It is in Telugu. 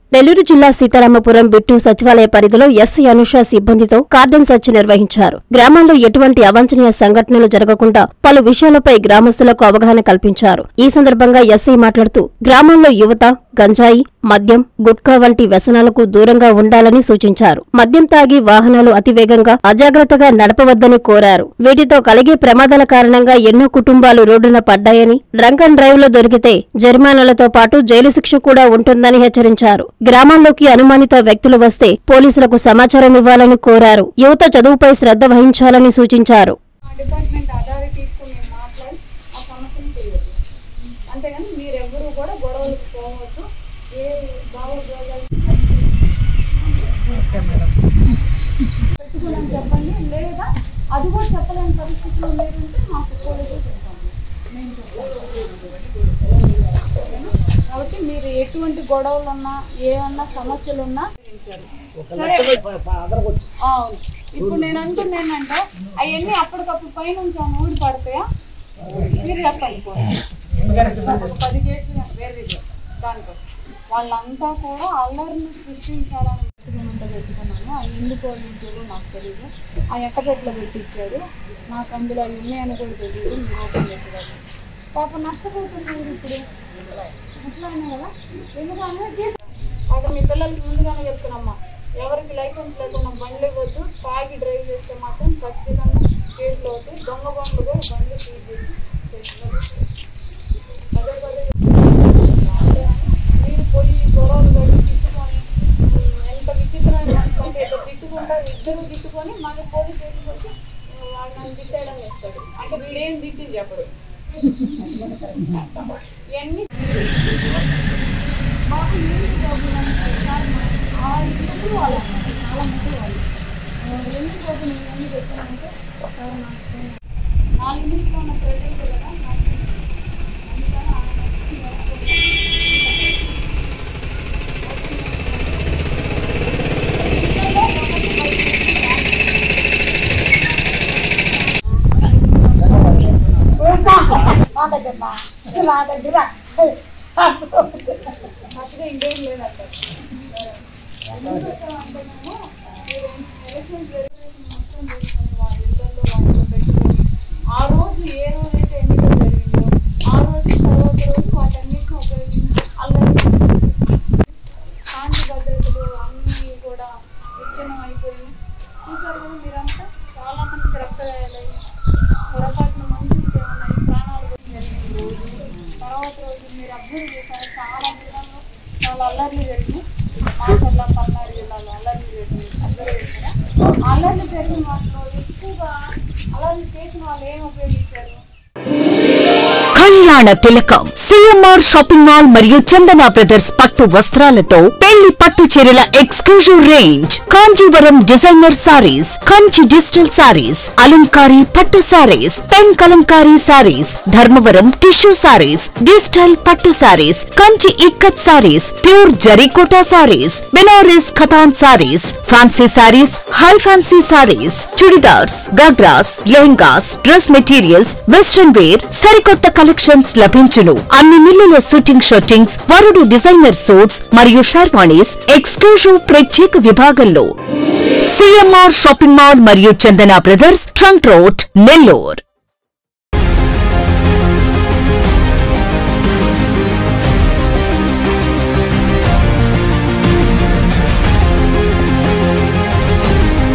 నెల్లూరు జిల్లా సీతారామపురం బిట్టు సచివాలయ పరిధిలో ఎస్సీ అనుష సిబ్బందితో కార్డన్ సెర్చ్ నిర్వహించారు. గ్రామాల్లో ఎటువంటి అవాంఛనీయ సంఘటనలు జరగకుండా పలు విషయాలపై గ్రామస్తులకు అవగాహన కల్పించారు. ఈ సందర్భంగా ఎస్సీ మాట్లాడుతూ గ్రామాల్లో యువత గంజాయి, మద్యం, గుట్కా వంటి వ్యసనాలకు దూరంగా ఉండాలని సూచించారు. మద్యం తాగి వాహనాలు అతివేగంగా అజాగ్రత్తగా నడపవద్దని కోరారు. వీటితో కలిగే ప్రమాదాల కారణంగా ఎన్నో కుటుంబాలు రోడ్డున పడ్డాయని, డ్రంక్ అండ్ డ్రైవ్ లో దొరికితే జరిమానాలతో పాటు జైలు శిక్ష కూడా ఉంటుందని హెచ్చరించారు. గ్రామాల్లోకి అనుమానిత వ్యక్తులు వస్తే పోలీసులకు సమాచారం ఇవ్వాలని కోరారు. యువత చదువుపై శ్రద్ధ వహించాలని సూచించారు. చెప్పండి, లేదా అది కూడా చెప్పలేని పరిస్థితుల్లో లేదంటే మాకు పోలీసులు చెప్తాము. కాబట్టి మీరు ఎటువంటి గొడవలు ఉన్నా, ఏమన్నా సమస్యలు ఉన్నా ఇప్పుడు నేను అంటుంది ఏంటంటే అవన్నీ అప్పటికప్పుడు పైనుంచి ఊడి పడతాయా మీరు చెప్పండి. 10 కేసులు వేరే దాంట్లో వాళ్ళంతా కూడా అల్లరిని సృష్టించాలని పెట్టుకున్నాను. ఆ ఎందుకో ఇంట్లో నాకు తెలియదు. ఆ ఎక్కపెట్లో పెట్టించారు. నాకు అందులో అవి ఉన్నాయని కూడా తెలియదు. మీరు ఓపెన్ చేసేదాన్ని పాప నష్టపోతున్నారు. ఇప్పుడు అట్లయినా కదా ఎందుకంటే అక్కడ మీ పిల్లలకి ముందుగానే చెప్తున్నామ్మా, ఎవరికి లైసెన్స్ లేకుండా బండ్లు ఇవ్వద్దు. తాగి డ్రైవ్ చేస్తే మాత్రం ఖచ్చితంగా కేసులు అవుతాయి. దొంగ బండ్లు కూడా బండ్లు సీజ్ చేసి పదే పదే మీరు పోయి గొడవలు పడి తిట్టుకొని ఎంత విచిత్రమైన అంటే తిట్టుకుంటా ఇద్దరు తిట్టుకొని మళ్ళీ పోలీస్ స్టేషన్కి వచ్చి వాళ్ళు నన్ను తిట్టేయడం చేస్తాడు. అంటే వీడేం తిట్టింది చెప్పడు. ఇవన్నీ మాకు ఏంటి ప్రాబ్లం ఆ ఇల్లు వాళ్ళు చాలా ముగ్గురు వాళ్ళు ఎందుకు ప్రాబ్లం ఇవన్నీ చెప్పానంటే 4 నిమిషాలు ఉన్న ప్రజెంట్ కదా ఇంకేం లేదంటే ఆ రోజు ఏ రోజైతే ఎన్నికలు జరిగిందో ఆ రోజు తర్వాత రోజు వాటన్నిటిని ఉపయోగించి అల్లరి శాంతి భద్రతలు అన్నీ కూడా విచ్ఛిన్నం అయిపోయి చూసారు కదా మీరంతా. చాలా మందికి రక్తగాయాలయ్యి పొరపాటున మనుషులకి ఏమన్నా ప్రాణాలు జరిగిన రోజు తర్వాత రోజు మీరు అబ్జర్వ్ చేశారు. చాలా జిల్లాల్లో చాలా అల్లర్లు జరిగినాయి. మాసల్లా పల్నాడు జిల్లాలో అల్లర్లు జరిగినాయి. అబ్జర్వ్ చేశారా? అల్లర్లు జరిగిన వాటిలో ఎక్కువగా అల్లర్లు చేసిన వాళ్ళు ఏం ఉపయోగించారు? కళ్యాణ తిలకం సిఎంఆర్ షాపింగ్ మాల్ మరియు చందన బ్రదర్స్ పట్టు వస్త్రాలతో పెళ్లి పట్టు చీరల exclusive range, Kanjeevaram designer saris, Kanchi digital saris, అలంకారీ పట్టు saris, pen Kalamkari saris, Dharmavaram tissue saris, digital పట్టు saris, Kanchi ikkat saris, pure జరీకోటా saris, Banaras Katan saris, fancy saris, high fancy saris, churidars, ghagras, lehengas, dress materials, western wear, సరికొత్త కలెక్షన్స్ లభించును. అన్ని మిల్లుల షూటింగ్ షర్టింగ్స్, వరుడు డిజైనర్ సూట్స్ మరియు షర్వాణీస్ ఎక్స్క్లూజివ్ ప్రత్యేక విభాగంలో సిఎంఆర్ షాపింగ్ మాల్ మరియు Chandana brothers trunk road, Nellore.